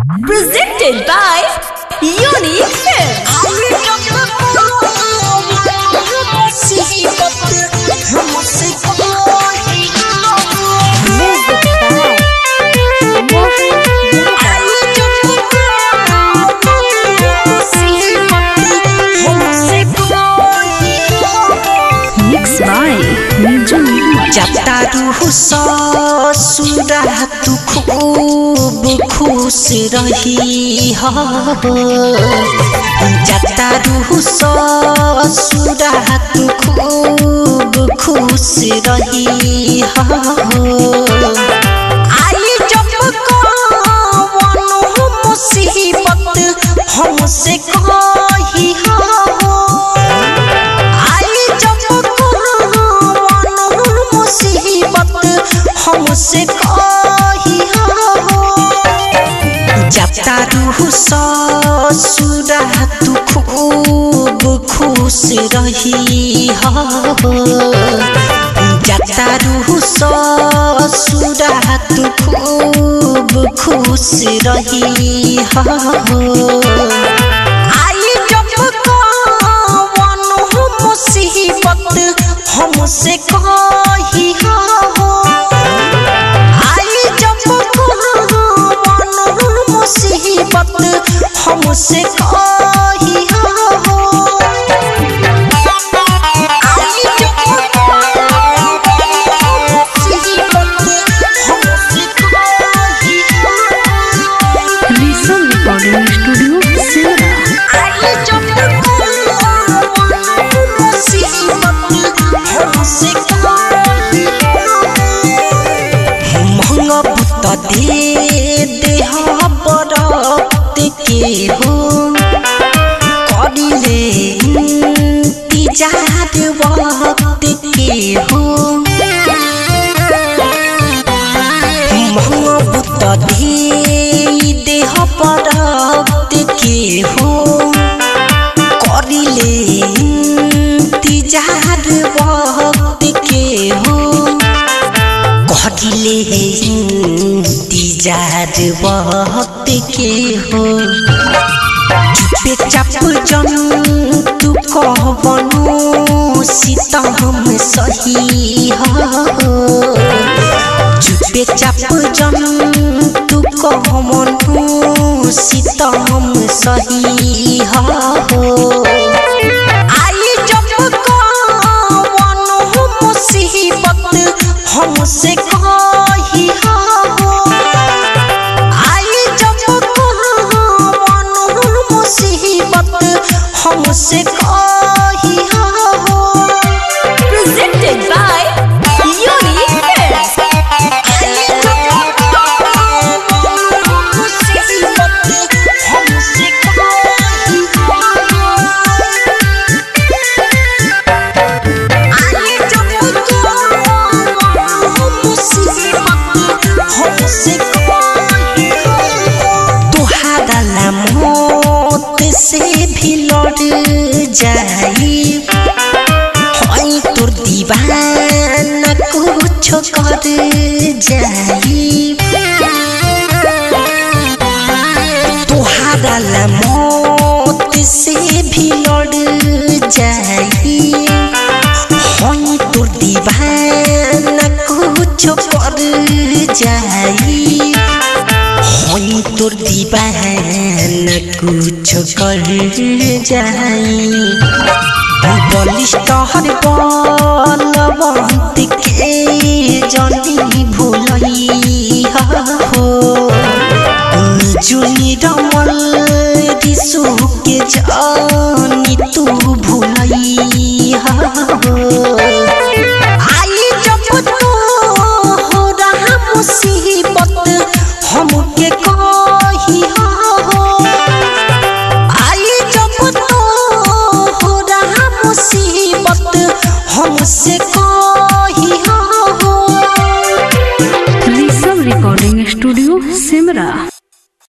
Presented by Unique Films. जब रूह ससुरा तू खूब खुश रही हो, जब रूह ससुरा तू खूब खुश रही हो। आई जब कौनो मुसीबत हमसे कही हो, हमसे कही हो। जब रूह ससुरा तू खूब खुश रही हो, जब रूह ससुरा तू खूब खुश रही हो। आई जब कौनो मुसीबत हमसे कही हो, हमसे कही हो। दे देह बरत के हो, करिले इंतजार वक्त के हो। महबूत दे देह बरत के हो, करिले इंतजार वक्त के हो। करिले इंतजार वक्त के हो। चुपे चाप जन तू कहबनो सीतम सही हो, चुपे चाप जन तू कहबनो सीतम सही हो। आई जब कौनो मुसीबत हमसे कही हो, आई जब कौनो मुसीबत हमसे कही हो। Presented by Unique Films. हमसे कही हो। आई जब तुहारा मौत से भी लड़ जाई, तोर दीवाना कुछ कर जाई। तुहारा मौत से भी लड़ जाई, तोर दीवाना कुछ कर जाई। तोर दीवाना कुछ कर जाई। बलिष्ठ हर बलवंत के जनी भूलई हो, निजुनी रमल ऋषु के जानी तू भूलई हो। आई जब तोहरा मुसीबत हमके कही हो, आई जब तोहरा मुसीबत हमसे